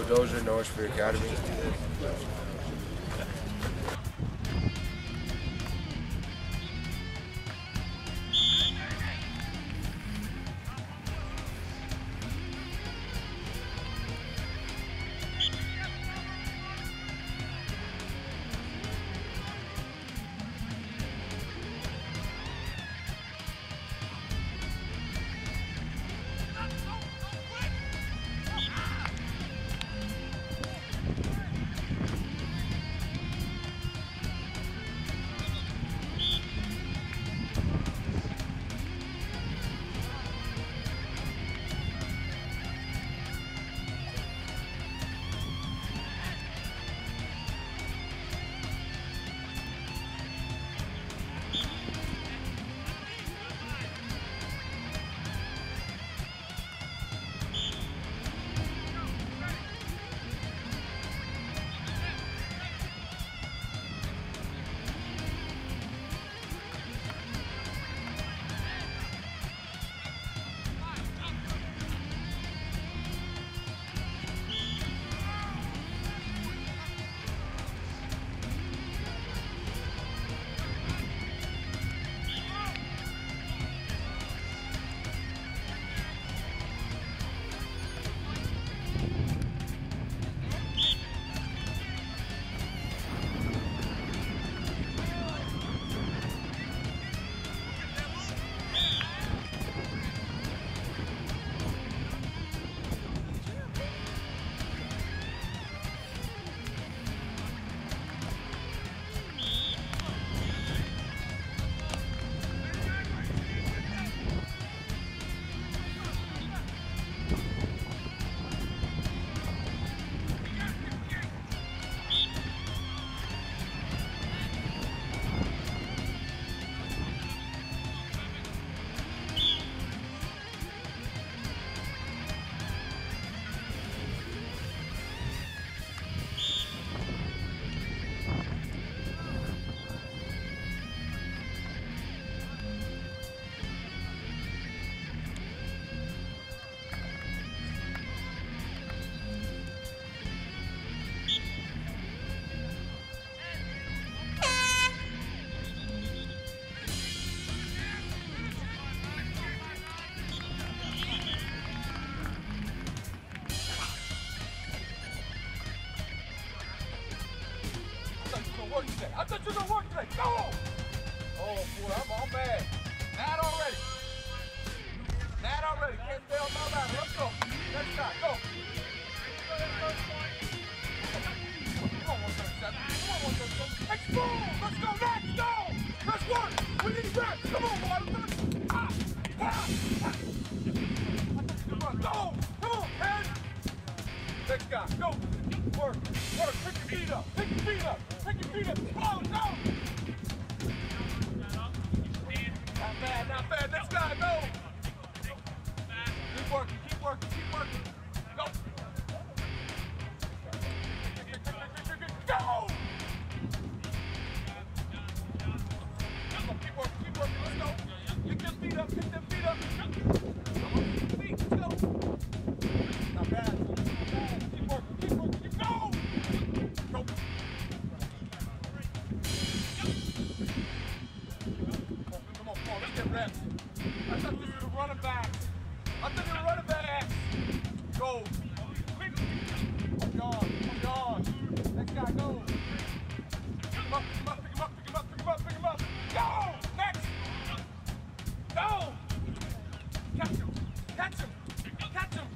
Dozier, North Free Academy. I thought you were gonna work today. Go! Oh boy, I'm mad. Mad already. Mad already. Can't stay on my line. Let's go. Next shot. Go. Come on, 137. Come on, 137. Explode! Let's go next. Go! Let's work. We need reps. Come on, boy. Go! Come on, head. Next guy. Go. Work. Work. Pick your feet up. Pick your feet up. Pick your feet up. Oh, no! Not bad, not bad. Next guy, go! Keep working, keep working, keep working. Go! Go! Keep working, let's go. Pick them feet up, pick them feet up. Come on, feet, let's go. Not bad, not bad. Keep working, keep go! Go! Come on, let's get reps. I thought this was a running back. I thought you were running back. Go. Come on. Next guy, go. Pick him up, pick him up, pick him up, pick him up, pick him up. Go! Next! Go! Catch him! Catch him! Catch him!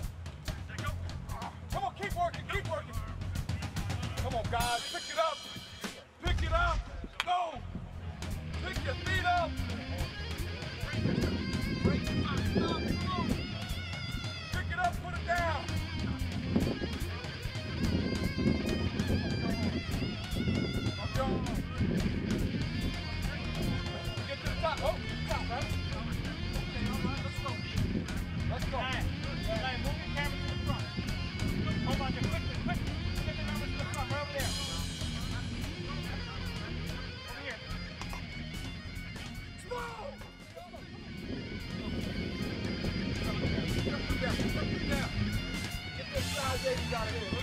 Come on, keep working, keep working. Come on, guys, pick it up. Pick it up. Go! Pick your feet up. Break it up, stop, come on. Pick it up, put it down. I'm going. Get to the top. Oh, top, right? Okay, all right, let's go. Let's go. Hey, move your camera to the front. Hold on, just quickly. Get the numbers to the front, right over there. Over here. Slow! Put it down. out of here.